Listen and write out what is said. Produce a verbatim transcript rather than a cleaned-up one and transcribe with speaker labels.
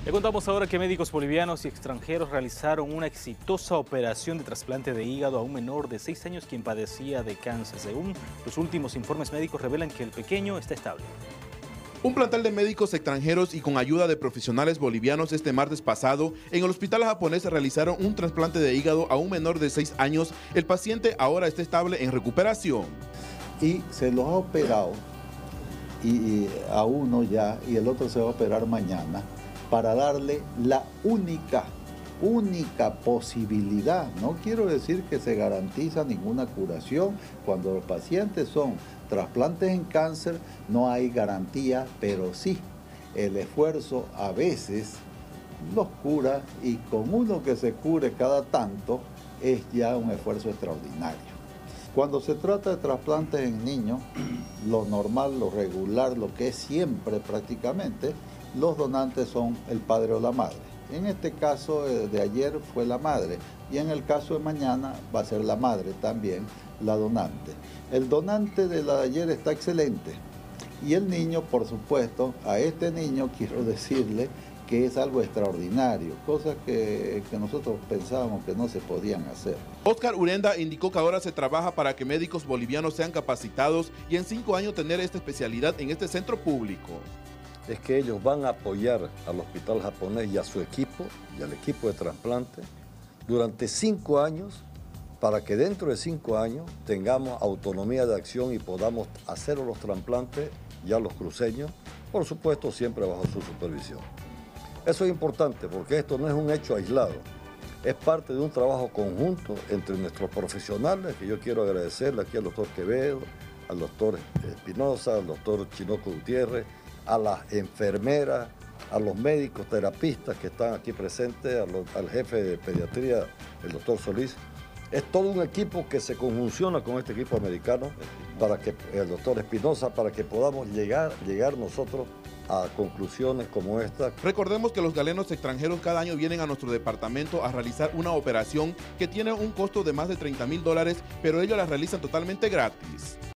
Speaker 1: Le contamos ahora que médicos bolivianos y extranjeros realizaron una exitosa operación de trasplante de hígado a un menor de seis años quien padecía de cáncer. Según los últimos informes médicos revelan que el pequeño está estable.
Speaker 2: Un plantel de médicos extranjeros y con ayuda de profesionales bolivianos este martes pasado en el hospital japonés realizaron un trasplante de hígado a un menor de seis años. El paciente ahora está estable en recuperación.
Speaker 3: Y se los ha operado y, y a uno ya y el otro se va a operar mañana para darle la única, única posibilidad. No quiero decir que se garantiza ninguna curación. Cuando los pacientes son trasplantes en cáncer no hay garantía, pero sí, el esfuerzo a veces los cura y con uno que se cure cada tanto es ya un esfuerzo extraordinario. Cuando se trata de trasplantes en niños, lo normal, lo regular, lo que es siempre prácticamente, los donantes son el padre o la madre. En este caso de ayer fue la madre y en el caso de mañana va a ser la madre también, la donante. El donante de la de ayer está excelente y el niño, por supuesto, a este niño quiero decirle que es algo extraordinario, cosas que, que nosotros pensábamos que no se podían hacer.
Speaker 2: Oscar Urenda indicó que ahora se trabaja para que médicos bolivianos sean capacitados y en cinco años tener esta especialidad en este centro público.
Speaker 4: Es que ellos van a apoyar al hospital japonés y a su equipo y al equipo de trasplante durante cinco años para que dentro de cinco años tengamos autonomía de acción y podamos hacer los trasplantes ya los cruceños, por supuesto siempre bajo su supervisión. Eso es importante porque esto no es un hecho aislado, es parte de un trabajo conjunto entre nuestros profesionales, que yo quiero agradecerle aquí al doctor Quevedo, al doctor Espinosa, al doctor Chinoco Gutiérrez, a las enfermeras, a los médicos terapistas que están aquí presentes, a los, al jefe de pediatría, el doctor Solís. Es todo un equipo que se conjunciona con este equipo americano, para que, el doctor Espinosa, para que podamos llegar, llegar nosotros a conclusiones como esta.
Speaker 2: Recordemos que los galenos extranjeros cada año vienen a nuestro departamento a realizar una operación que tiene un costo de más de treinta mil dólares, pero ellos la realizan totalmente gratis.